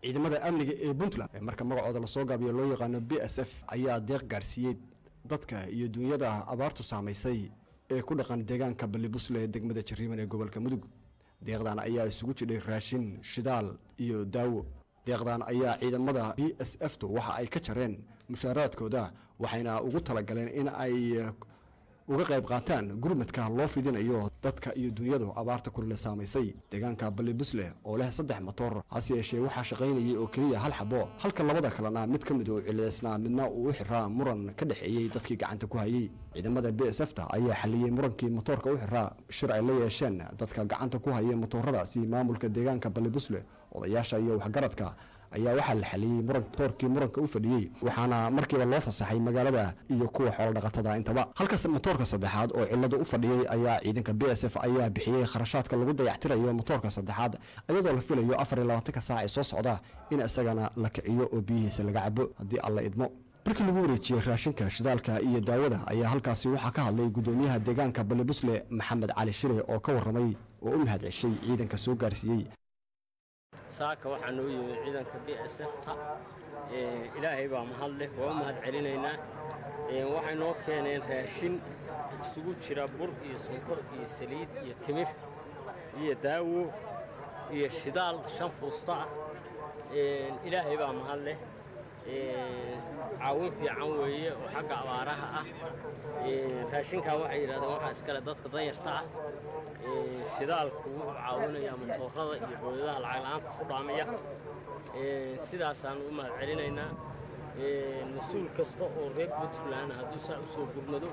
ciidamada amniga ee Puntland marka magacooda la soo gaabiyo loo yaqaan BSF ayaa deeq gaarsiiyay dadka iyo dunyada abaartu saameysay ee ku dhaqan deegaanka Balibusle ee degmada Jariiman ee gobolka Mudug deeqdan ayaa isugu jiray raashin shidaal iyo daawo deeqdan ayaa ciidamada BSF waxa ay ka jareen mushaaraadkooda waxayna ugu talagaleen in ay uga qayb qaataan gurmadka loo fidinayo dadka iyo dunyada abaarta kulle saameysay deegaanka Balibusle oo leh 3 matoor hase yeeshee waxa shaqaynayay oo kaliya hal xabo halka labada kalena mid kamid oo cilaysna midna uu xiraa muran ka dhaxeeyay dadkii gacanta ku hayay ciidamada BSF ayaa xaliyay murankii matoorka u xiraa shir ay la yeesheen dadka gacanta ku hayay matoorada si maamulka deegaanka Balibusle odayaasha iyo waxgaradka ayaa waxa la xaliyay muranka u fadhiyay waxaana markiiba loo fasaxay magaalada iyo kuwa xoolo dhaqatada intaba halkaas matoorka saddexaad oo cilada u fadhiyay ayaa ciidanka BSF ayaa bixiyay kharashaadka lagu dayactirayo matoorka saddexaad iyadoo la filayo 24 saac soo socda in isagana la kiciyo oo biyihiisa laga cabo hadii alla idmo markii lagu wareejiyay raashinka shidaalka iyo daawada ayaa halkaasi waxa ka hadlay gudoomiyaha deegaanka Balibusle Maxamed Cali Shire oo ka waramay oo u mahadceliyay ciidanka soo gaarsiiyay saaka waxaan u yimid ciidanka BSF ilaahay baa mahad leh oo mahad celinayna waxay noo keeneen raashin isugu jira bur iyo sonkor iyo saliid iyo timir iyo daawo iyo shidaal 5 fuusta ilaahay baa mahad leh caawin fiican weeye oo xagga abaaraha ah raashinka waxay yiraahdeen waxa iskale dadka danyarta ah shidaalku wuxuu caawinayaa matoorada iyo booyadaha lacag la'aanta ku dhaamaya sidaasaan u mahad celinaynaa mas'uul kasta oo reer Puntland hadduu saa u soo gurmado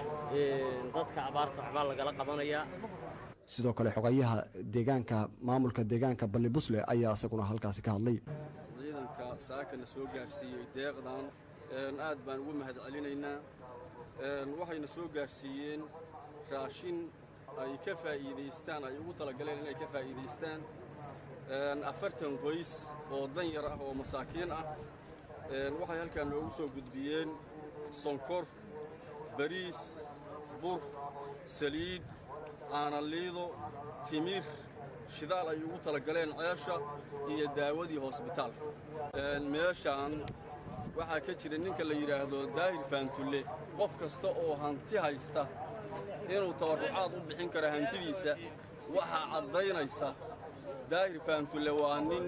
dadka abaarta waxba lagala qabanayaa sidoo kale xogayaha deegaanka maamulka deegaanka Balibusle ayaa asaguna halkaas ka hadlay ciidanka saakana soo gaarsiiyay deeqdan aad baan ugu mahad celinaynaa waxayna soo gaarsiiyeen raashin ay ka faa'iideystaan ay ugu talagaleen inay ka faa'iideystaan 40 qoys oo danyar ah oo masaakiin ah waxay halkaan noogu soo gudbiyeen sonkor bariis bur saliid caanaliido timir shidaal ay ugu talagaleen ceesha iyo daawadii hospitaalka meeshaan waxaa ka jira ninka la yiraahdo Daahir Faantulle qof kasta oo hanti haysta inuu tabarucaad u bixin karo hantidiisa waxa cadaynaysa Daahir Faantulle waa nin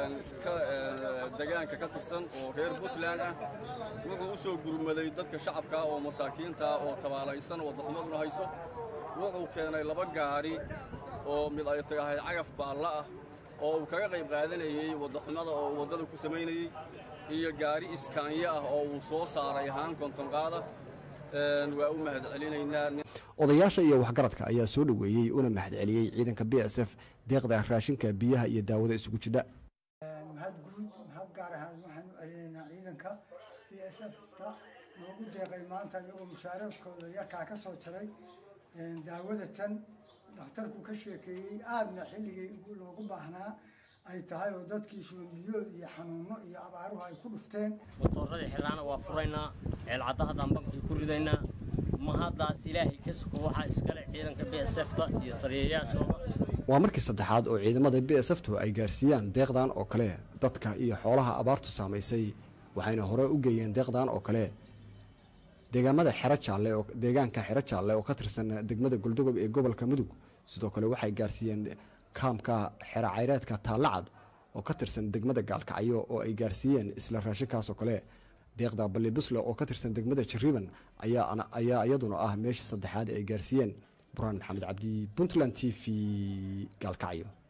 deegaanka ka tirsan oo reer Puntland ah wuxuu u soo gurmaday dadka shacabka oo masaakiinta oo tabaalaysan oo dadmaduna hayso wuxuu keenay 2 gaari oo mid ay tahay cagaf baalla ah oo uu kaga qayb qaadanayay wadaxumada oo wadada ku sameynayay iyo gaari iskaanya ah oo uu soo saaray haan konton qaada waa u mahad celinaynaa odayaasha iyo waxgaradka ayaa soo dhaweeyay una mahad celiyay ciidanka BSF deeqda raashinka biyaha iyo daawada isugu jira mahad gaar ahaan waxaan u celinaynaa ciidanka BSF noogu deeqay maanta iyagoo mushaaraadkooda yarkaa ka soo jaray daawada tan dhakhtarku ka sheekeeyay aadna xilligii loogu baahnaa ay tahay oo dadkii shubanbiyood iyo xanuuno iyo abaaruhu ay ku dhufteen matoorada xiraana waa furaynaa ceelcadaha dambankii ku ridaynaa mahadaas ilaahay ka sugo waxa iskale ciidanka BSF iyo taliyayaashooda waa markii saddexaad oo ciidamada BSF ay gaarsiiyaan deeqdan oo kale dadka iyo xoolaha abaartu saameysay waxayna hore u geeyeen deeqdan oo kale deegaamada deegaanka Xero Jaalle oo ka tirsan degmada Galdogob ee gobolka Mudug sidoo kale waxay gaarsiiyeen kaamka Xero Cayreedka Taalacad oo ka tirsan degmada Gaalkacyo oo ay gaarsiiyeen isla raashinkaas oo kale deeqda Balibusle oo ka tirsan degmada Jariiman ayaa iyaduna ah meeshii saddexaad ay gaarsiiyeen Burhaan Maxamed Cabdi Puntland TV Gaalkacyo